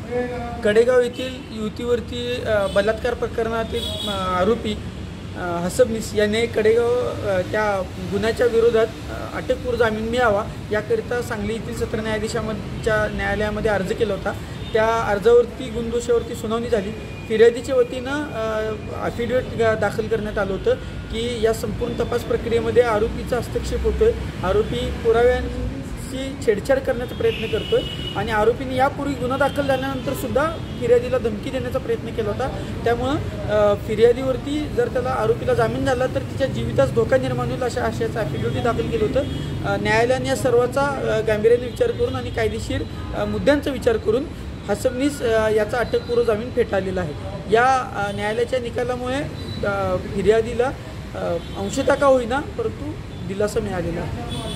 कडेगाव येथील युवतीवरती बलात्कार प्रकरणातील आरोपी हसबनीस याने कडेगाव त्या गुन्ह्याच्या विरोधात अटकपूर्व जामीन मिळावा याकरिता सांगली येथील सत्र न्यायाधीशाच्या न्यायालयामध्ये अर्ज केला होता। त्या अर्जावरती गुणदोषावरती सुनावणी झाली। फिर्यादीच्या वतीनं ॲफिडेविट दाखल करण्यात आलं होतं की या संपूर्ण तपास प्रक्रियेमध्ये आरोपीचा हस्तक्षेप होतोय, आरोपी पुराव्यांची छेडछाड करण्याचा प्रयत्न करतोय आणि आरोपीने यापूर्वी गुन्हा दाखल झाल्यानंतर सुद्धा फिर्यादीला धमकी देण्याचा प्रयत्न केला होता। त्यामुळं फिर्यादीवरती जर त्याला आरोपीला जामीन झाला तर तिच्या जीवितास धोका निर्माण होईल अशा आशयाचं ॲफिडेविट दाखल केलं होतं। न्यायालयाने या सर्वाचा गांभीर्याने विचार करून आणि कायदेशीर मुद्द्यांचा विचार करून हसबनीस याचा अटकपूर्व जामीन फेटाळलेला आहे। या न्यायालयाच्या निकालामुळे फिर्यादीला अंशतः का होईना परंतु दिलासा मिळालेला आहे।